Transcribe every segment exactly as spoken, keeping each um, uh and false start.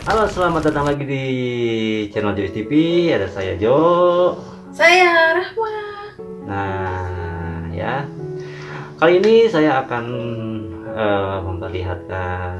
Halo, selamat datang lagi di channel Joyce T V. Ada saya Jo. Saya Rahma. Nah, ya. Kali ini saya akan uh, memperlihatkan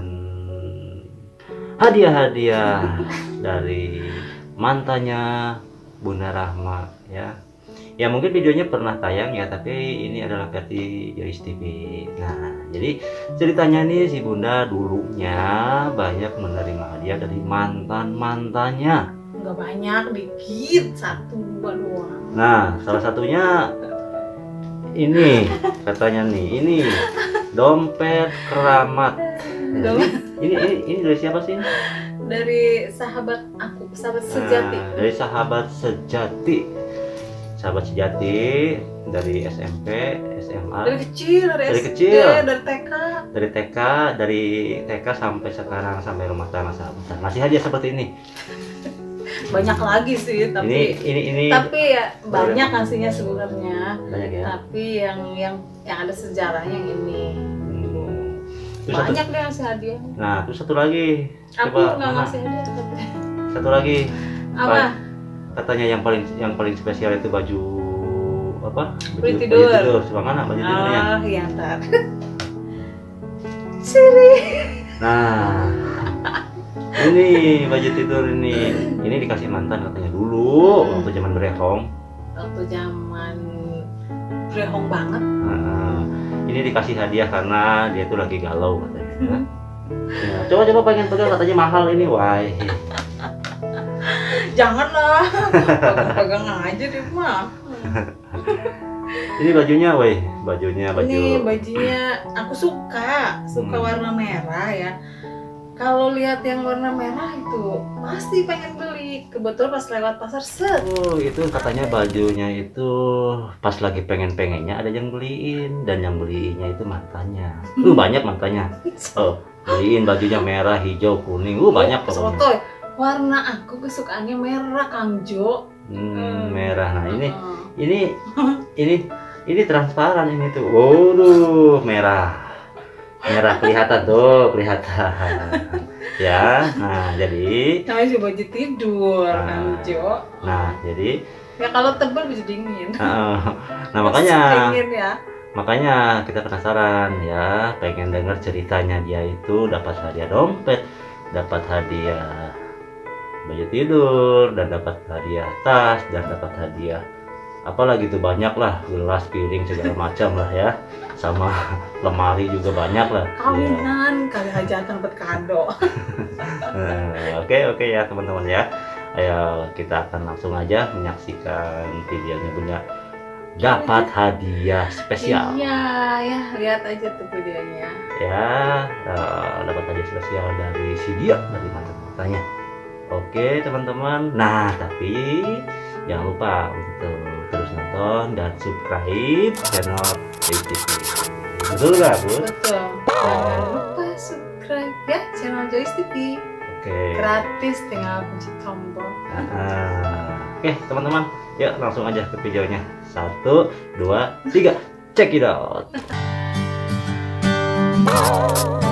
hadiah-hadiah dari mantannya Bunda Rahma, ya. Ya mungkin videonya pernah tayang ya, tapi ini adalah versi Joyce T V. Nah, jadi ceritanya nih si Bunda dulunya banyak menerima hadiah dari mantan-mantannya. Nggak banyak, dikit, satu dua doang. Nah, salah satunya ini katanya nih, ini dompet keramat. Nah, ini, ini ini ini dari siapa sih? Dari sahabat aku, sahabat sejati. Nah, dari sahabat sejati. Sahabat sejati dari S M P, S M A, Dari kecil, dari, dari S D, kecil, dari T K. dari T K, dari T K sampai sekarang, sampai rumah tangga sahabat. Masih hadiah seperti ini. Banyak lagi sih, tapi Ini ini ini. tapi ya banyak ngasihnya sebenarnya. Banyak ya. Tapi yang yang yang ada sejarahnya yang ini. Hmm. Terus Banyak satu, deh ngasih hadiah. nah, terus satu lagi. Aku Coba, nggak mana? ngasih hadiah. Tapi... Satu lagi. Apa? Katanya yang paling yang paling spesial itu baju apa? Baju, Baju tidur. Baju tidur. Coba mana baju tidurnya? Ah, ya ntar. Siri. Nah, ini baju tidur ini. Ini dikasih mantan katanya dulu waktu zaman berehong. Waktu zaman berehong banget. Nah, ini dikasih hadiah karena dia tuh lagi galau katanya. Ya, coba-coba pengen pegang katanya mahal ini, wah. Janganlah, pegang aja deh mah. Ini bajunya, woi, bajunya baju. Ini bajunya aku suka, suka Hmm. warna merah ya. Kalau lihat yang warna merah itu pasti pengen beli. Kebetulan pas lewat pasar set. Oh, itu katanya bajunya itu pas lagi pengen-pengennya ada yang beliin, dan yang beliinnya itu mantannya. Uh, banyak mantannya. Oh, beliin bajunya merah, hijau, kuning. Uh, banyak pokoknya. Sotoy, warna aku kesukaannya merah, Kang Jo. Hmm, merah. Nah, ini Hmm. ini ini ini transparan ini tuh. Waduh, merah. Merah kelihatan tuh, kelihatan. Ya. Nah, jadi Namanya sih baju tidur, Nah. Kang Jo. nah, jadi Ya kalau tebal baju dingin. uh, nah makanya Dingin ya. makanya kita penasaran ya, pengen dengar ceritanya dia itu dapat hadiah dompet, dapat hadiah baju tidur, dan dapat hadiah tas, dan dapat hadiah apalagi tuh banyak lah, gelas, piring, segala macam lah ya, sama lemari juga banyak lah. Iya. Kawinan kali hajatan buat kado. Nah, Oke oke ya teman-teman ya, ayo kita akan langsung aja menyaksikan videonya Bunda dapat hadiah spesial. Iya, ya lihat aja tuh videonya. Ya, eh, dapat hadiah spesial dari si dia, dari mantan-mantannya. Oke teman-teman, nah tapi jangan lupa untuk terus nonton dan subscribe channel Joyce T V. Betul nggak, Bu? Betul. Jangan lupa subscribe ya channel Joyce T V. Oke. Gratis, tinggal pencet tombol. Nah, oke teman-teman, yuk langsung aja ke videonya. Satu, dua, tiga, check it out.